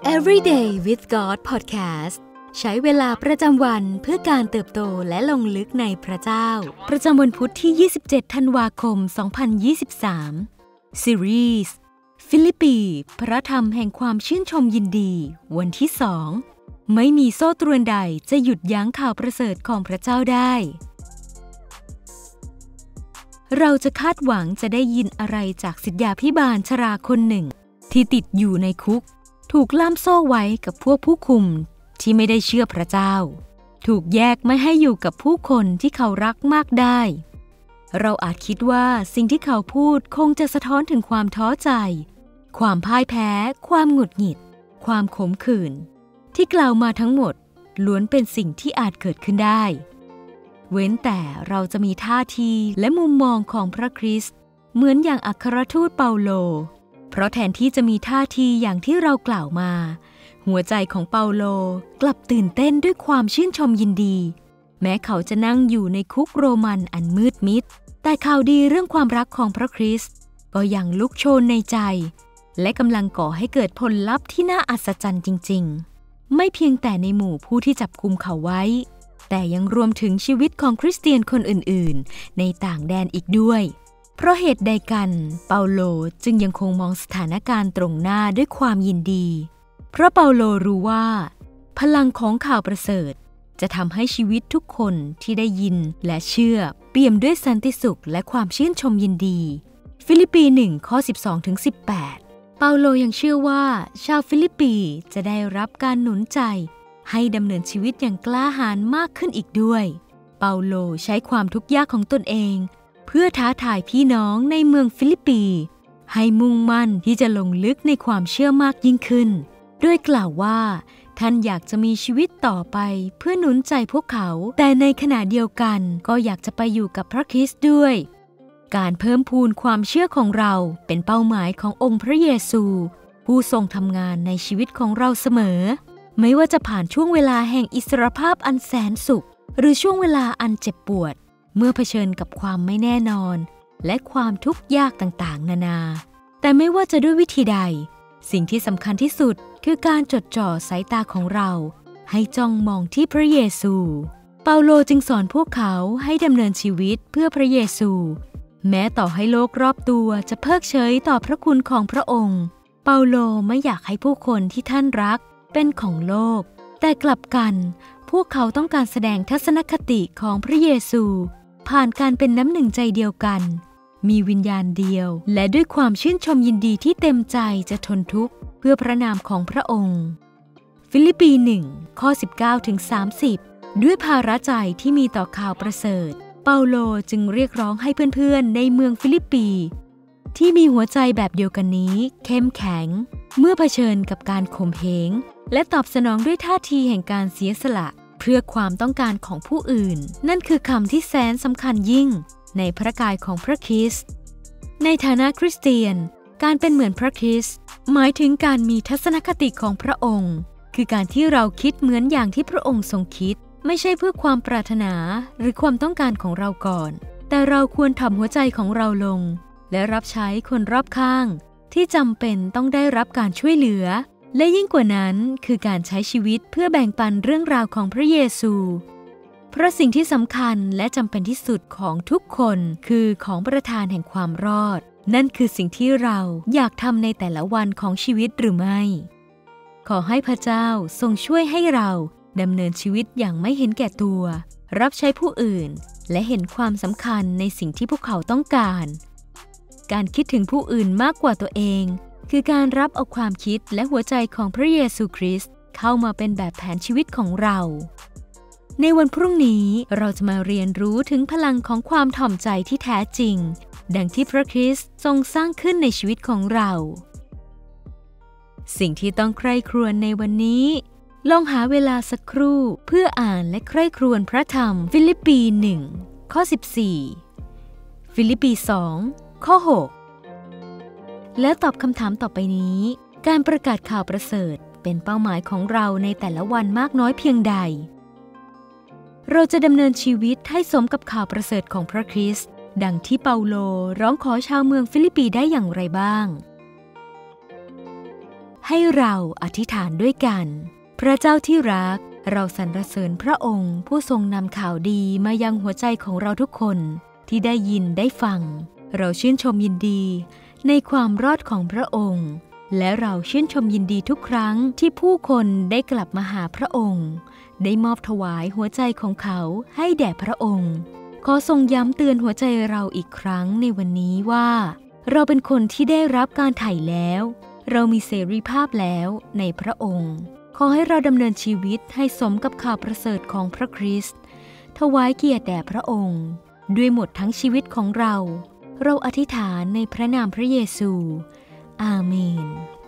Everyday with God Podcast ใช้เวลาประจำวันเพื่อการเติบโตและลงลึกในพระเจ้าประจำวันพุธที่27ธันวาคม2023ซีรีส์ฟิลิปปีพระธรรมแห่งความชื่นชมยินดีวันที่2ไม่มีโซ่ตรวนใดจะหยุดยั้งข่าวประเสริฐของพระเจ้าได้เราจะคาดหวังจะได้ยินอะไรจากศิษยาภิบาลชราคนหนึ่งที่ติดอยู่ในคุกถูกล่ามโซ่ไว้กับพวกผู้คุมที่ไม่ได้เชื่อพระเจ้าถูกแยกไม่ให้อยู่กับผู้คนที่เขารักมากได้เราอาจคิดว่าสิ่งที่เขาพูดคงจะสะท้อนถึงความท้อใจความพ่ายแพ้ความหงุดหงิดความขมขื่นที่กล่าวมาทั้งหมดล้วนเป็นสิ่งที่อาจเกิดขึ้นได้เว้นแต่เราจะมีท่าทีและมุมมองของพระคริสต์เหมือนอย่างอัครทูตเปาโลเพราะแทนที่จะมีท่าทีอย่างที่เรากล่าวมาหัวใจของเปาโลกลับตื่นเต้นด้วยความชื่นชมยินดีแม้เขาจะนั่งอยู่ในคุกโรมันอันมืดมิดแต่ข่าวดีเรื่องความรักของพระคริสต์ก็ยังลุกโชนในใจและกำลังก่อให้เกิดผลลัพธ์ที่น่าอัศจรรย์จริงๆไม่เพียงแต่ในหมู่ผู้ที่จับกุมเขาไว้แต่ยังรวมถึงชีวิตของคริสเตียนคนอื่นๆในต่างแดนอีกด้วยเพราะเหตุใดกันเปาโลจึงยังคงมองสถานการณ์ตรงหน้าด้วยความยินดีเพราะเปาโลรู้ว่าพลังของข่าวประเสริฐจะทำให้ชีวิตทุกคนที่ได้ยินและเชื่อเปี่ยมด้วยสันติสุขและความชื่นชมยินดีฟิลิปปี1ข้อ 12-18 เปาโลยังเชื่อว่าชาวฟิลิปปีจะได้รับการหนุนใจให้ดำเนินชีวิตอย่างกล้าหาญมากขึ้นอีกด้วยเปาโลใช้ความทุกข์ยากของตนเองเพื่อท้าทายพี่น้องในเมืองฟิลิปปีให้มุ่งมั่นที่จะลงลึกในความเชื่อมากยิ่งขึ้นโดยกล่าวว่าท่านอยากจะมีชีวิตต่อไปเพื่อหนุนใจพวกเขาแต่ในขณะเดียวกันก็อยากจะไปอยู่กับพระคริสต์ด้วยการเพิ่มพูนความเชื่อของเราเป็นเป้าหมายขององค์พระเยซูผู้ทรงทำงานในชีวิตของเราเสมอไม่ว่าจะผ่านช่วงเวลาแห่งอิสรภาพอันแสนสุขหรือช่วงเวลาอันเจ็บปวดเมื่อเผชิญกับความไม่แน่นอนและความทุกข์ยากต่างๆนานาแต่ไม่ว่าจะด้วยวิธีใดสิ่งที่สำคัญที่สุดคือการจดจ่อสายตาของเราให้จ้องมองที่พระเยซูเปาโลจึงสอนพวกเขาให้ดำเนินชีวิตเพื่อพระเยซูแม้ต่อให้โลกรอบตัวจะเพิกเฉยต่อพระคุณของพระองค์เปาโลไม่อยากให้ผู้คนที่ท่านรักเป็นของโลกแต่กลับกันพวกเขาต้องการแสดงทัศนคติของพระเยซูผ่านการเป็นน้ำหนึ่งใจเดียวกันมีวิญญาณเดียวและด้วยความชื่นชมยินดีที่เต็มใจจะทนทุกข์เพื่อพระนามของพระองค์ฟิลิปปี1ข้อ 19-30 ด้วยภาระใจที่มีต่อข่าวประเสริฐเปาโลจึงเรียกร้องให้เพื่อนๆในเมืองฟิลิปปีที่มีหัวใจแบบเดียวกันนี้เข้มแข็งเมื่อเผชิญกับการข่มเหงและตอบสนองด้วยท่าทีแห่งการเสียสละเพื่อความต้องการของผู้อื่นนั่นคือคำที่แสนสำคัญยิ่งในพระกายของพระคริสต์ในฐานะคริสเตียนการเป็นเหมือนพระคริสต์หมายถึงการมีทัศนคติของพระองค์คือการที่เราคิดเหมือนอย่างที่พระองค์ทรงคิดไม่ใช่เพื่อความปรารถนาหรือความต้องการของเราก่อนแต่เราควรถ่อมหัวใจของเราลงและรับใช้คนรอบข้างที่จำเป็นต้องได้รับการช่วยเหลือและยิ่งกว่านั้นคือการใช้ชีวิตเพื่อแบ่งปันเรื่องราวของพระเยซูเพราะสิ่งที่สำคัญและจำเป็นที่สุดของทุกคนคือของประทานแห่งความรอดนั่นคือสิ่งที่เราอยากทำในแต่ละวันของชีวิตหรือไม่ขอให้พระเจ้าทรงช่วยให้เราดำเนินชีวิตอย่างไม่เห็นแก่ตัวรับใช้ผู้อื่นและเห็นความสำคัญในสิ่งที่พวกเขาต้องการการคิดถึงผู้อื่นมากกว่าตัวเองคือการรับเอาความคิดและหัวใจของพระเยซูคริสต์เข้ามาเป็นแบบแผนชีวิตของเราในวันพรุ่งนี้เราจะมาเรียนรู้ถึงพลังของความถ่อมใจที่แท้จริงดังที่พระคริสต์ทรงสร้างขึ้นในชีวิตของเราสิ่งที่ต้องใคร่ครวญในวันนี้ลองหาเวลาสักครู่เพื่ออ่านและใคร่ครวญพระธรรมฟิลิปปี1ข้อ 14ฟิลิปปี2ข้อ 6แล้วตอบคำถามต่อไปนี้การประกาศข่าวประเสริฐเป็นเป้าหมายของเราในแต่ละวันมากน้อยเพียงใดเราจะดำเนินชีวิตให้สมกับข่าวประเสริฐของพระคริสต์ดังที่เปาโลร้องขอชาวเมืองฟิลิปปีได้อย่างไรบ้างให้เราอธิษฐานด้วยกันพระเจ้าที่รักเราสรรเสริญพระองค์ผู้ทรงนำข่าวดีมายังหัวใจของเราทุกคนที่ได้ยินได้ฟังเราชื่นชมยินดีในความรอดของพระองค์และเราชื่นชมยินดีทุกครั้งที่ผู้คนได้กลับมาหาพระองค์ได้มอบถวายหัวใจของเขาให้แด่พระองค์ขอทรงย้ำเตือนหัวใจเราอีกครั้งในวันนี้ว่าเราเป็นคนที่ได้รับการไถ่แล้วเรามีเสรีภาพแล้วในพระองค์ขอให้เราดำเนินชีวิตให้สมกับข่าวประเสริฐของพระคริสต์ถวายเกียรติแด่พระองค์ด้วยหมดทั้งชีวิตของเราอธิษฐานในพระนามพระเยซูอาเมน